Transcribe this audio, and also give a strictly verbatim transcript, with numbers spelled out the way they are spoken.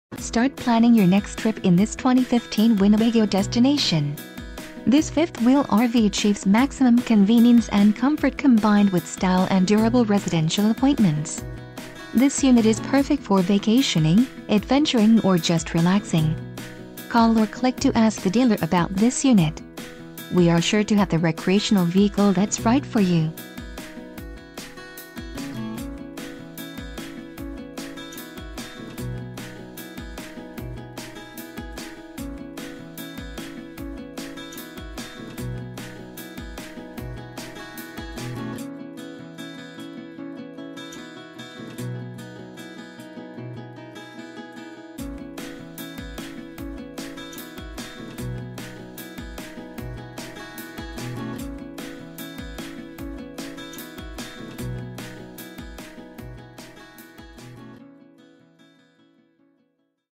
Start planning your next trip in this twenty fifteen Winnebago Destination. This fifth-wheel R V achieves maximum convenience and comfort combined with style and durable residential appointments. This unit is perfect for vacationing, adventuring, or just relaxing. Call or click to ask the dealer about this unit. We are sure to have the recreational vehicle that's right for you.